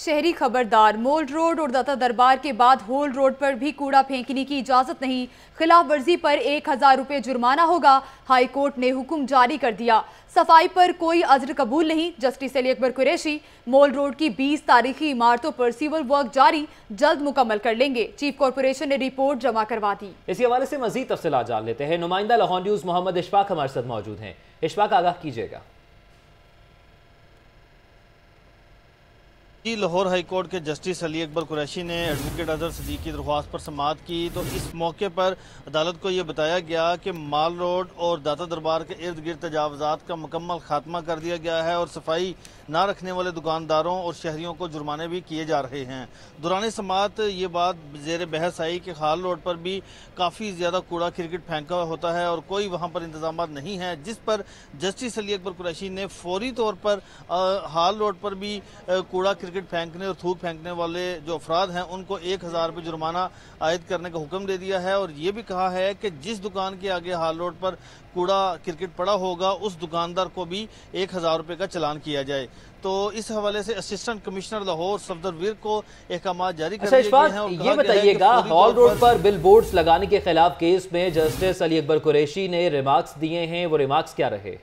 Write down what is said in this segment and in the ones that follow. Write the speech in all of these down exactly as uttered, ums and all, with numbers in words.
शहरी खबरदार, मोल रोड और दाता दरबार के बाद होल रोड पर भी कूड़ा फेंकने की इजाजत नहीं। खिलाफ वर्जी पर एक हजार रुपये जुर्माना होगा। हाई कोर्ट ने हुक्म जारी कर दिया। सफाई पर कोई अज्र कबूल नहीं। जस्टिस अली अकबर कुरैशी मोल रोड की बीस तारीखी इमारतों पर सिविल वर्क जारी, जल्द मुकम्मल कर लेंगे। चीफ कॉर्पोरेशन ने रिपोर्ट जमा करवा दी। इसी हवाले से मजीद तफसीलात जान लेते हैं। नुमाइंदा लाहौर न्यूज मोहम्मद इशफाक हमारे साथ मौजूद हैं। इशफाक, आगाह कीजिएगा। जी, लाहौर हाई कोर्ट के जस्टिस अली अकबर कुरैशी ने एडवोकेट अजहर सदीक की दरख्वास्त पर समाअत की तो इस मौके पर अदालत को ये बताया गया कि माल रोड और दाता दरबार के इर्द गिर्द तजावज़ात का मुकम्मल खात्मा कर दिया गया है और सफाई ना रखने वाले दुकानदारों और शहरियों को जुर्माने भी किए जा रहे हैं। दौरान समाअत ये बात ज़ेर बहस आई कि हाल रोड पर भी काफ़ी ज़्यादा कूड़ा क्रिकेट फेंका होता है और कोई वहाँ पर इंतजाम नहीं है, जिस पर जस्टिस अली अकबर कुरैशी ने फौरी तौर पर आ, हाल रोड पर भी कूड़ा क्रिकेट फेंकने और थूक फेंकने वाले जो अफराद हैं उनको एक हज़ार रुपये जुर्माना आयद करने का हुक्म दे दिया है और ये भी कहा है कि जिस दुकान के आगे हाल रोड पर कूड़ा क्रिकेट पड़ा होगा उस दुकानदार को भी एक हज़ार रुपये का चालान किया जाए। तो इस हवाले से असिस्टेंट कमिश्नर लाहौर सफदरवीर को अहकाम जारी कर दिए गए हैं। और ये बताइएगा, हॉल रोड पर बिल बोर्ड्स लगाने के खिलाफ केस में जस्टिस अली अकबर कुरैशी ने रिमार्क्स दिए हैं, वो रिमार्क्स क्या रहे?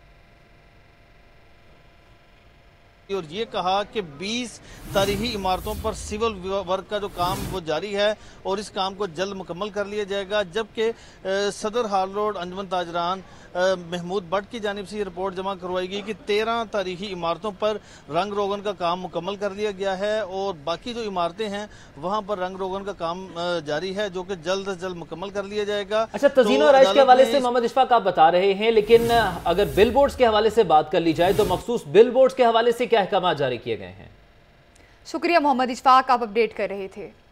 और ये कहा कि बीस तारीखी इमारतों पर सिविल वर्क का जो काम वो जारी है और इस काम को जल्द मुकम्मल कर लिया जाएगा, जबकि सदर हाल रोड अंजुमन ताजरान महमूद भट्ट की जानिब से ये रिपोर्ट जमा करवाई गई कि तेरह तारीखी इमारतों पर रंग रोगन का काम मुकम्मल कर लिया गया है और बाकी जो इमारतें हैं वहाँ पर रंग रोगन का काम जारी है जो कि जल्द अज जल्द मुकम्मल कर लिया जाएगा। अच्छा, तज़ीन और राइश के हवाले से मोहम्मद इशफाक आप बता रहे हैं, लेकिन अगर बिल बोर्ड्स के हवाले से बात कर ली जाए तो मखसूस बिल बोर्ड्स के हवाले से क्या अहकाम जारी किए गए हैं? शुक्रिया मोहम्मद इशफाक, आप अपडेट कर रहे थे।